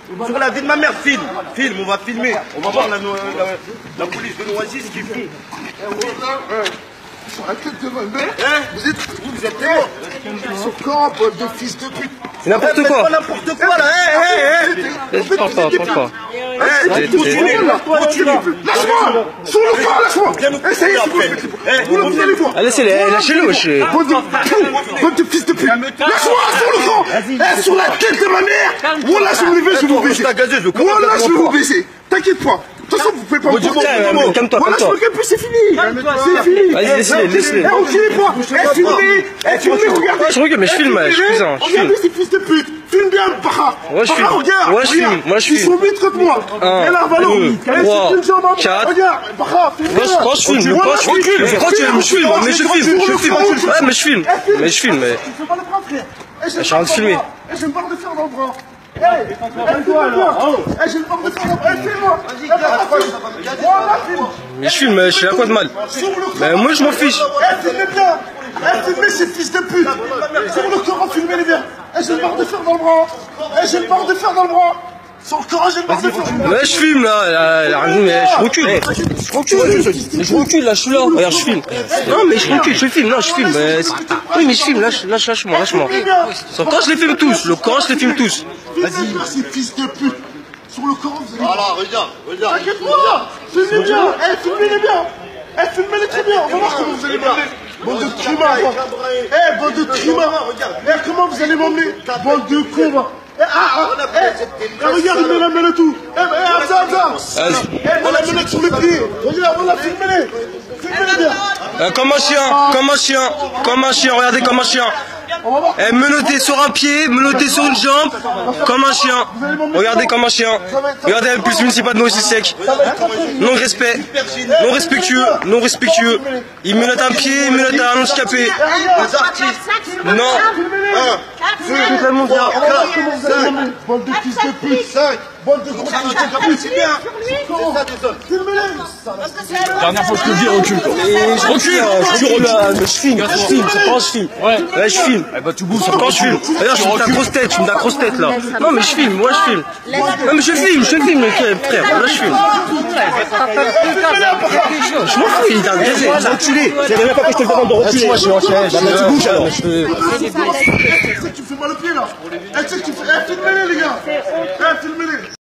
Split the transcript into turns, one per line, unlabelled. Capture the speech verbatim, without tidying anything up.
Sur la vie de ma mère, filme. Filme, on va filmer. On va voir la, la, la police de Noisy ce qu'ils font.
Sur la tête de ma mère,
hein?
Vous êtes vous, vous êtes témoin. Sur camp de fils de pute.
C'est n'importe quoi.
Pas n'importe quoi là. Hé, hé, hé.
Parle pas, parle pas.
Continue, continue.
Lâche-moi. Sur le corps, lâche-moi. Essayez, s'il vous plaît. Vous allez voir.
Laissez-les, lâchez-le, wesh.
Bande de fils de pute. Lâche-moi sur le corps. Sur la tête de ma mère. Voilà, je vais je vais vous baiser. Voilà, je vais vous baiser. T'inquiète pas. De toute façon, vous pouvez pas me
dire. Calme-toi,
voilà,
calme-toi.
je me c'est fini. C'est fini.
Vas-y, laissez-les, laissez-les.
Eh, reculez-moi. Eh, filmez. Eh, filmez, regardez.
Je regarde, mais je filme, je suis puissant.
Regardez ces fils de pute. Filme bien, Baha.
Moi, je filme.
Regarde.
Moi, je filme. Moi, je
Ils sont
filme.
vite contre moi. Et là, Valon.
quatre.
Regarde, Baha, filme bien.
Moi, je filme. Moi, je recule. Je recule. Je filme. Mais je filme. Je filme. Ouais, mais je filme. Mais je filme. Mais.
Je fais pas le bras, frère.
Je suis en train de filmer.
Eh, j'ai une barre de fer dans le bras. Eh, filme-moi. Eh, j'ai une barre de fer dans le bras. Eh, filme-moi. Voilà, filme.
Mais je filme, je suis à quoi de mal? Mais moi, je m'en fiche.
Eh, filmez bien. Eh, filmez ces fils de pute. Sur le Coran, filmez-les bien. Eh, j'ai une barre de fer dans le bras. Eh, j'ai une barre de fer dans le bras. Sur le Coran, j'ai une barre de fer.
Mais je filme là, là, là, mais je recule. Je recule. Mais je recule là, je suis là. Regarde, je filme. Non, mais je recule, je filme. Non, je filme. Mais... Oui, mais je filme. Lâche, lâche, lâche-moi, lâche-moi. Sur le Coran, je les filme tous. Le Coran, je les filme tous.
Vas-y, ces fils de pute. Sur le Coran, vous allez.
Voilà, regarde, regarde.
T'inquiète-moi. Filmez bien. Eh, filmez-les bien. Eh, filmez-les très bien. On va voir comment vous allez m'emmener. Bande de trimards. Eh, bande de trimards. Eh, comment vous allez m'emmener? Bande de cons, va. Eh, ah, ah, eh, regarde, il met la mêlée tout. Eh, eh, Hamza, Hamza. Eh, met la mêlée sur mes pieds. Regarde, voilà, filmez-les. Filmez-les bien.
Euh, comme un chien, comme un chien, comme un chien, regardez comme un chien. Eh, menotté sur un pied, menotté sur une jambe, comme un chien. Regardez comme un chien. Regardez le plus municipal de Noisy sec. Non respect, non respectueux, non respectueux. Il menotte un pied, il menotte un handicapé. Non.
Bande de fils de pute. Bande de gros fils de pute.
C'est bien.
Filmez-les.
Dernière fois que je te dis, recule quoi. Je recule, je recule. Je filme, je filme, c'est quand je filme. Ouais, je filme. Eh bah tu bouges, c'est quand je filme. D'ailleurs, je filme ta grosse tête, je filme ta grosse tête là. Non mais je filme, moi je filme. Non mais je filme, je filme frère, là je filme. Je m'en fous, il t'a agressé, il t'a reculé. C'est la première fois que je te demande de reculer. Moi je tu bouges alors.
Tu me fais mal au pied là. Tu sais que tu fais. Filmez-les les gars. Filmez-les.